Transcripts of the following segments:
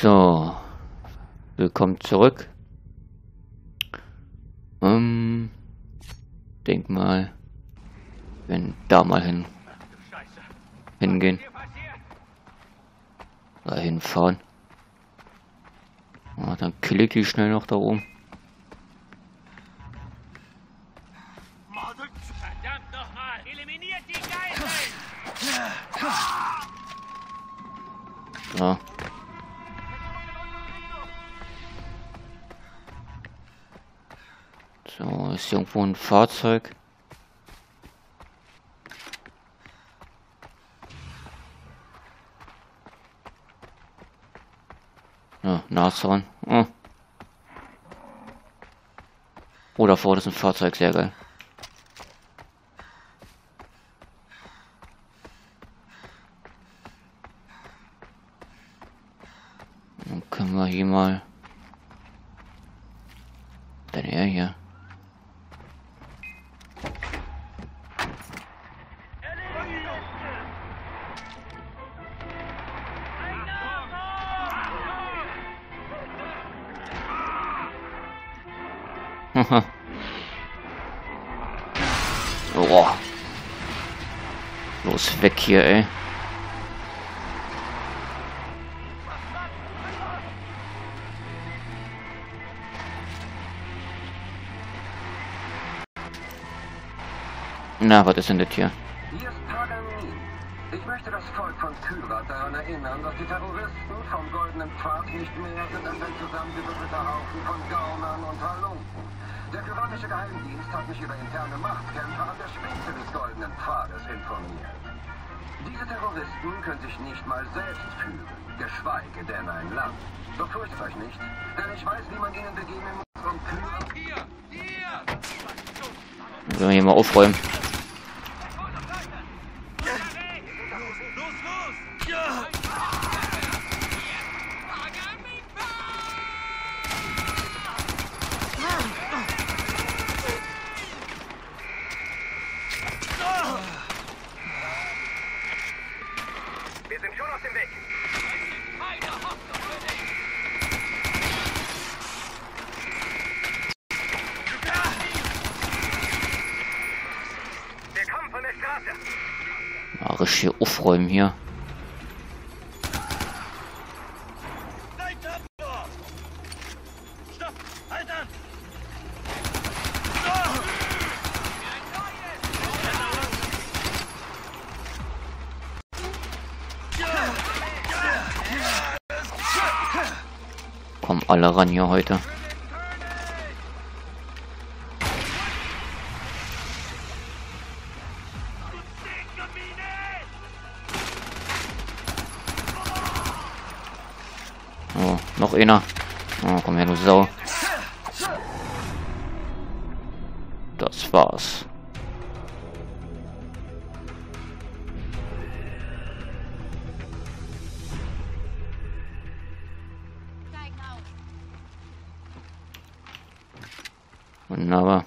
So, willkommen zurück. Denk mal, wenn da mal hingehen. Da hinfahren. Ah, dann kill ich die schnell noch da oben. Verdammt nochmal! Eliminiert die Geiseln! Ja. So, ist irgendwo ein Fahrzeug. Ja, Nashorn. Oh. Oh, da vorne ist ein Fahrzeug, sehr geil. Dann können wir hier mal... Denn er hier. Boah. Los, weg hier, ey. Na, was ist denn das hier? Hier ist Paganin. Ich möchte das Volk von Kyrat daran erinnern, dass die Terroristen vom Goldenen Pfad nicht mehr sind als ein zusammengewürfelter Haufen von Gaunern und Halunken. Der kyratische Geheimdienst hat mich über interne Machtkämpfe an der Spitze des Goldenen Pfades informiert. Diese Terroristen können sich nicht mal selbst führen, geschweige denn ein Land. Doch fürchtet euch nicht, denn ich weiß, wie man ihnen begegnen muss, um Kyrat... Sollen wir hier mal aufräumen? Wir sind schon auf dem Weg. Wir kommen von der Straße. Ja, richtig hier aufräumen hier. Stopp! Halt an! Kommen alle ran hier heute. Oh, noch einer. Oh, komm her, du Sau. Das war's. Wunderbar.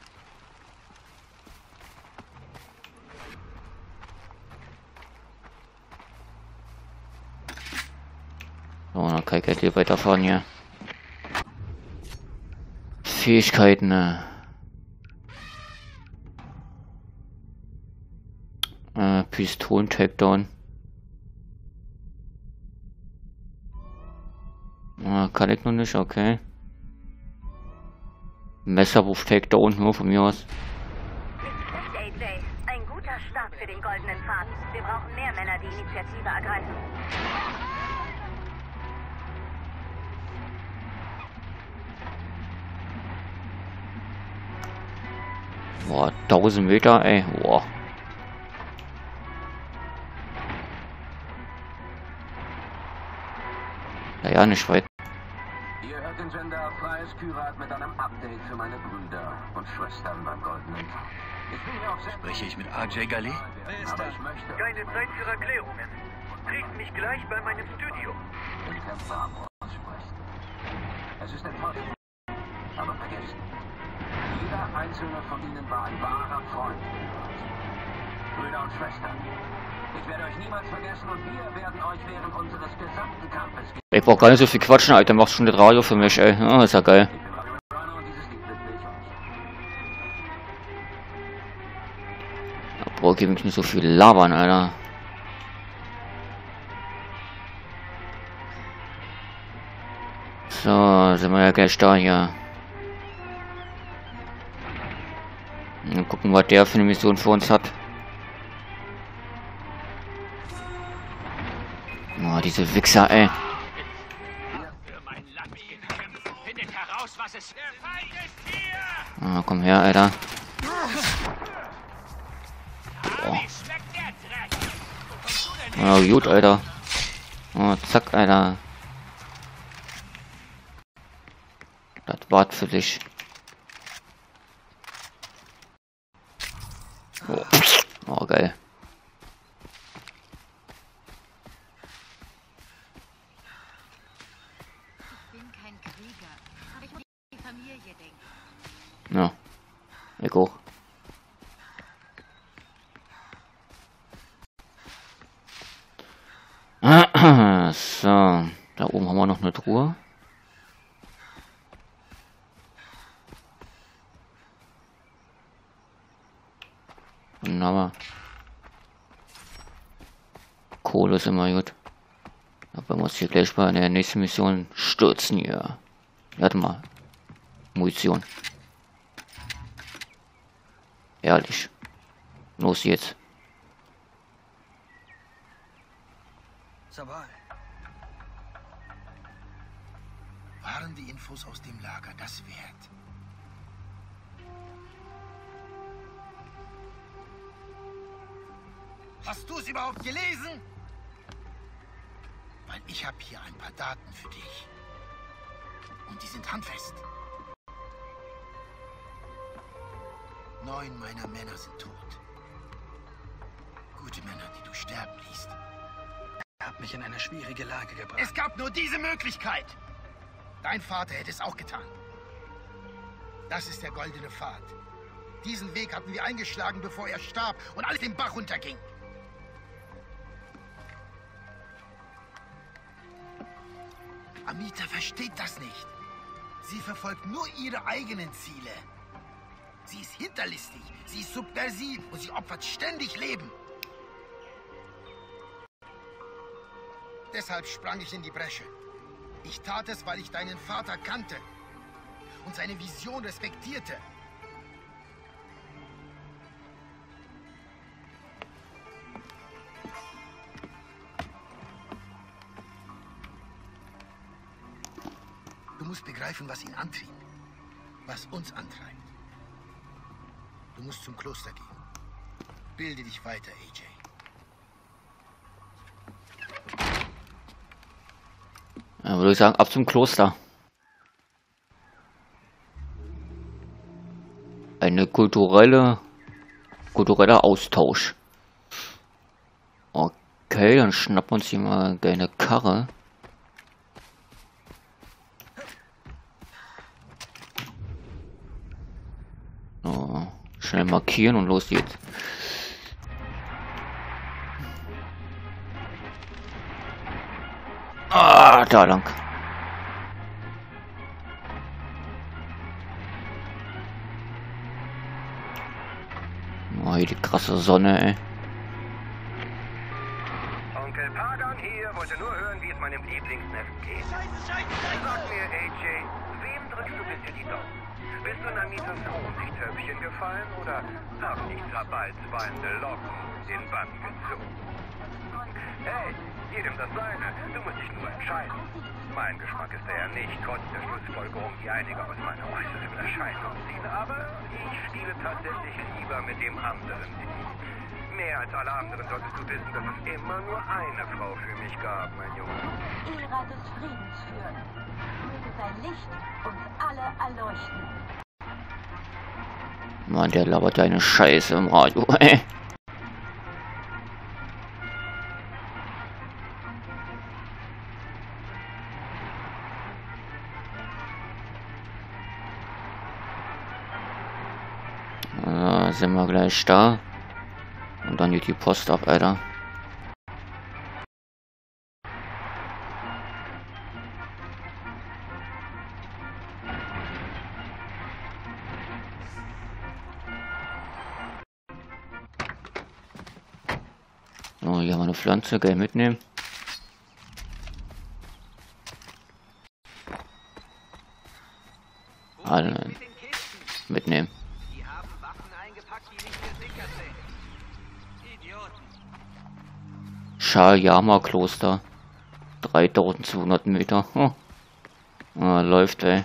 So, dann kann ich halt hier weiterfahren hier. Fähigkeiten. Pistolen-Takedown. Kann ich noch nicht, okay. Messerwurf-Takedown, nur von mir aus. Nicht AJ. Ein guter Start für den Goldenen Pfad. Wir brauchen mehr Männer, die Initiative ergreifen. Boah, 1000 Meter, ey. Boah. Ja, nicht weit. Ihr hört den Sender Freies Kyrat mit einem Update für meine Brüder und Schwestern beim Goldenen Pfad. Ich bin hier auf Spreche ich mit RJ Galli? aber ich möchte Keine Zeit für Erklärungen. Trefft mich gleich bei meinem Studio. den Kämpfer aussprechen. Es ist enttäuschend, aber vergessen. Jeder einzelne von ihnen war ein wahrer Freund. Brüder und Schwestern, ich werde euch niemals vergessen und wir werden euch während unseres gesamten Kampfes Ich brauch gar nicht so viel quatschen, Alter. Machst schon das Radio für mich, ey. Oh, ist ja geil. Boah, gib mich nicht so viel labern, Alter. So, sind wir ja gleich da hier. Dann gucken, was der für eine Mission für uns hat. Oh, diese Wichser, ey. Oh, komm her, Alter. Oh. Oh, gut, Alter. Oh, zack, Alter. Das war's für dich. Oh, oh geil. Ich bin kein Krieger, aber ich muss an die Familie denken. Ja, ich auch. So, da oben haben wir noch eine Truhe. Wunderbar. Kohle ist immer gut. Aber wir uns hier gleich bei der nächsten Mission stürzen hier. Warte mal. Munition. Ehrlich. Los jetzt. Sabal. Waren die Infos aus dem Lager das wert? Hast du es überhaupt gelesen? Weil ich habe hier ein paar Daten für dich. Und die sind handfest. 9 meiner Männer sind tot. Gute Männer, die du sterben ließt. Hat mich in eine schwierige Lage gebracht. Es gab nur diese Möglichkeit. Dein Vater hätte es auch getan. Das ist der goldene Pfad. Diesen Weg hatten wir eingeschlagen, bevor er starb und alles den Bach runterging. Amita versteht das nicht. Sie verfolgt nur ihre eigenen Ziele. Sie ist hinterlistig, sie ist subversiv und sie opfert ständig Leben. Deshalb sprang ich in die Bresche. Ich tat es, weil ich deinen Vater kannte und seine Vision respektierte. Du musst begreifen, was ihn antrieb, was uns antreibt. Du musst zum Kloster gehen. Bilde dich weiter, AJ. Ja, würde ich sagen, ab zum Kloster. Eine kultureller Austausch. Okay, dann schnappen wir uns hier mal eine Karre. So, schnell markieren und los geht's. Ah, da lang. Oh, hier die krasse Sonne, ey. Onkel Pagan hier wollte nur hören, wie es meinem Lieblingsneffen geht. Sag mir, AJ, wem drückst du bitte die Daumen? Bist du in Amitas Honigtöpfchen gefallen oder haben dich Sabals wallende Locken den Bann gezogen? Hey, jedem das seine. Du musst dich nur entscheiden. Mein Geschmack ist ja nicht, trotz der Schlussfolgerung, die einige aus meiner äußeren Erscheinung ziehen, aber ich spiele tatsächlich lieber mit dem anderen Team. Mehr als alle anderen solltest du wissen, dass es immer nur eine Frau für mich gab, mein Junge. Ära des Friedens führen. Möge sein Licht uns alle erleuchten. Mann, der labert eine Scheiße im Radio, ey. Sind wir gleich da. Und dann geht die Post ab, Alter. So, hier haben wir eine Pflanze, geil mitnehmen. Alle mitnehmen. Die haben Waffen eingepackt, die nicht gesichert sind. Idioten. Sharyama Kloster. 3200 Meter. Oh. Ah, läuft, ey.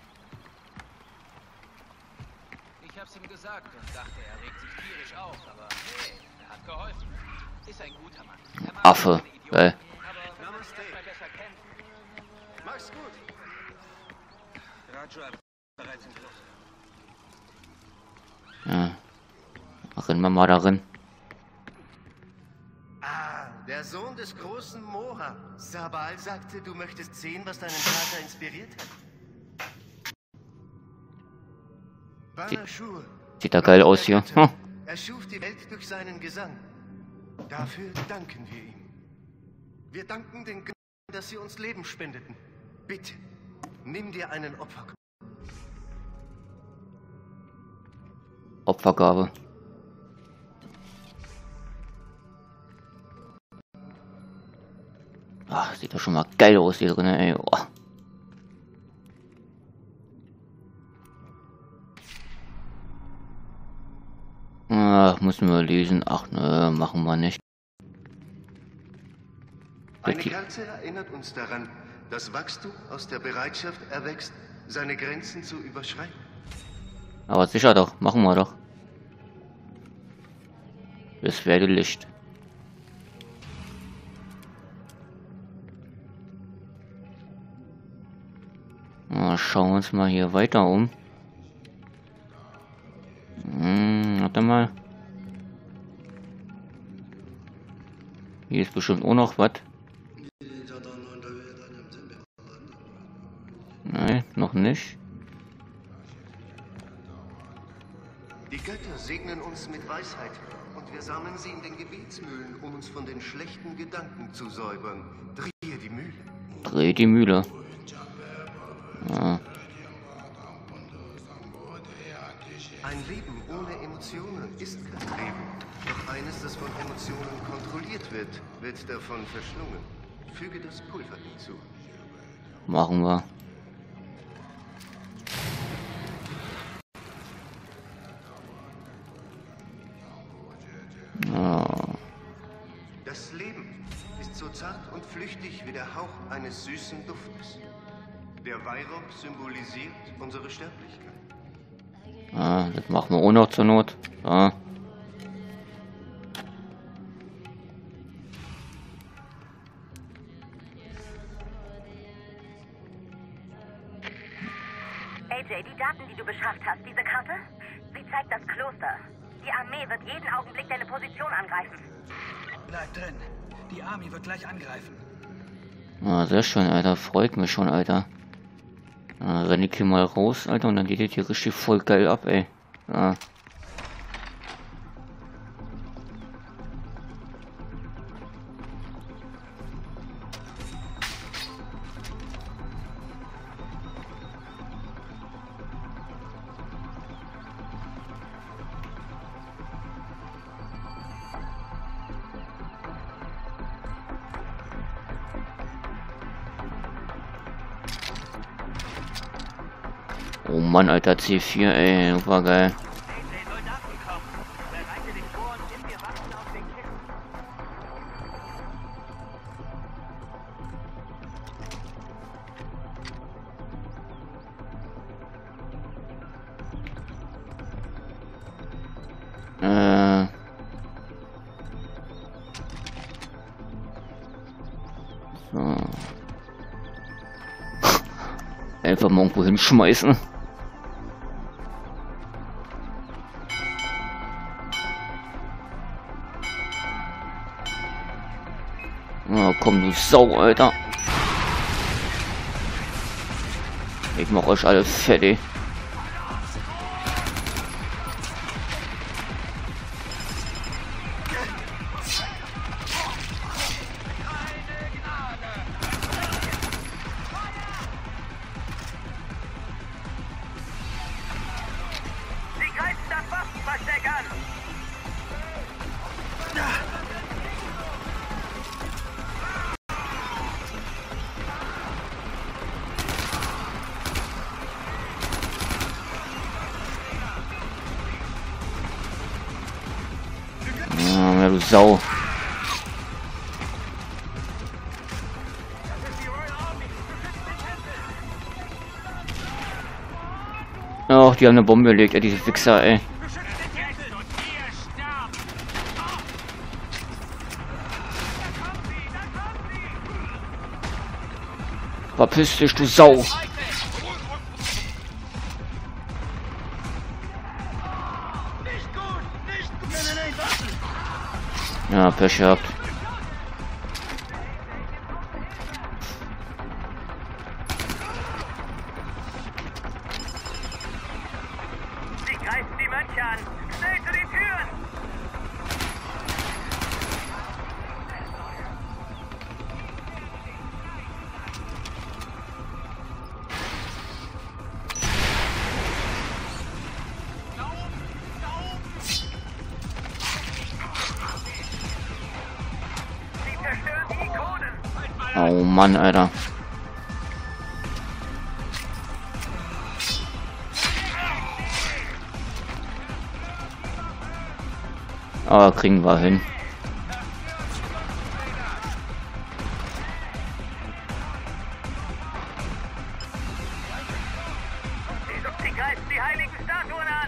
Ich hab's ihm gesagt und dachte, er regt sich tierisch auf, aber nee, er hat geholfen. Ist ein guter Mann. Er mag Affe, keine Idioten, ey. aber Namaste. Besser kennen. Mach's gut. Raju, bereits im Fluss. Ja. Rennen wir mal darin. Ah, der Sohn des großen Moha. Sabal sagte, du möchtest sehen, was deinen Vater inspiriert hat. Banashur. Sieht da geil aus hier. Hm. Er schuf die Welt durch seinen Gesang. Dafür danken wir ihm. Wir danken den Göttern, dass sie uns Leben spendeten. Bitte, nimm dir einen Opfer. Opfergabe. Ach, sieht doch schon mal geil aus hier drin, ey. Oh. Ach, müssen wir lesen. Ach, ne, machen wir nicht. Eine Kerze erinnert uns daran, dass Wachstum aus der Bereitschaft erwächst, seine Grenzen zu überschreiten. Aber sicher doch, machen wir doch. Es werde Licht. Na, schauen wir uns mal hier weiter um. Warte mal. Hier ist bestimmt auch noch was. Nein, noch nicht. Die Götter segnen uns mit Weisheit und wir sammeln sie in den Gebetsmühlen, um uns von den schlechten Gedanken zu säubern. Drehe die Mühle. Dreh die Mühle. Ja. Ein Leben ohne Emotionen ist kein Leben. Doch eines, das von Emotionen kontrolliert wird, wird davon verschlungen. Füge das Pulver hinzu. Machen wir. Ja. Das Leben ist so zart und flüchtig wie der Hauch eines süßen Duftes. Der Weihrauch symbolisiert unsere Sterblichkeit. Ah, das machen wir auch noch zur Not. Ja. AJ, die Daten, die du beschafft hast, diese Karte, sie zeigt das Kloster. Die Armee wird jeden Augenblick deine Position angreifen. Bleib drin. Die Army wird gleich angreifen. Ah, sehr schön, Alter. Freut mich schon, Alter. Renn ich hier mal raus, Alter, und dann geht das hier richtig voll geil ab, ey. Ja. Oh Mann, Alter, C4, ey, super geil. Soldaten kommen. Bereite dich vor und nimm dir Waffen aus den Kisten. So. Einfach mal irgendwo hinschmeißen. Oh, komm du Sau, Alter. Ich mach euch alle fertig. Sie greifen das Waffenversteck an. Sau. Ach, die haben eine Bombe gelegt, diese Fixer, ey. Verpiss dich, du Sau. Ja, Pech gehabt. Sie greifen die Mönche an. Schnell zu den Türen! Sie zerstören die Ikonen! Oh Mann, Alter. Aber kriegen wir hin. Sie greifen die heiligen Statuen an!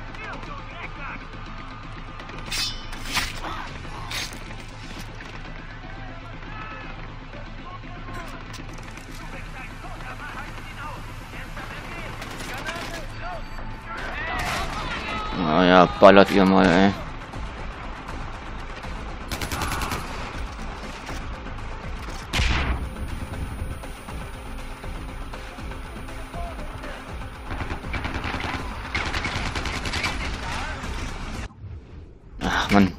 Naja, ballert ihr mal, ey. Ach, Mann.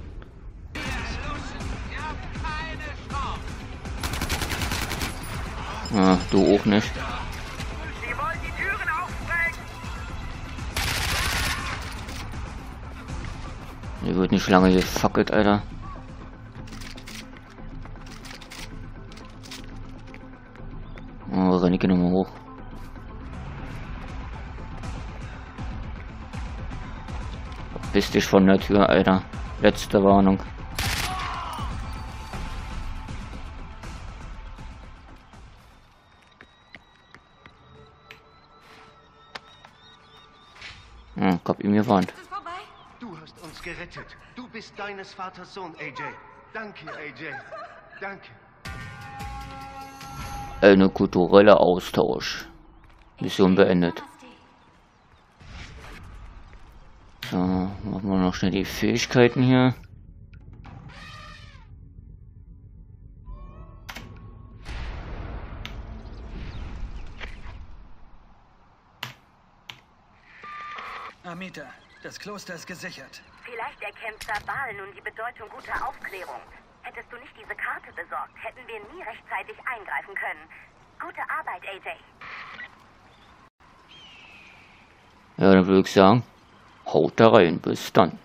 Ah, du auch nicht. Sie wollen die Türen aufsprengen! Hier wird nicht lange gefackelt, Alter. Oh, renn ich nochmal hoch. Bist dich von der Tür, Alter. Letzte Warnung. Hm, hab ihm gewarnt. Du hast uns gerettet. Du bist deines Vaters Sohn, AJ. Danke, AJ. Danke. Eine kulturelle Austausch. Mission beendet. So, machen wir noch schnell die Fähigkeiten hier. Amita, das Kloster ist gesichert. Vielleicht erkennt Sabal nun die Bedeutung guter Aufklärung. Hättest du nicht diese Karte besorgt, hätten wir nie rechtzeitig eingreifen können. Gute Arbeit, AJ. Ja, dann würde ich sagen, haut da rein. Bis dann.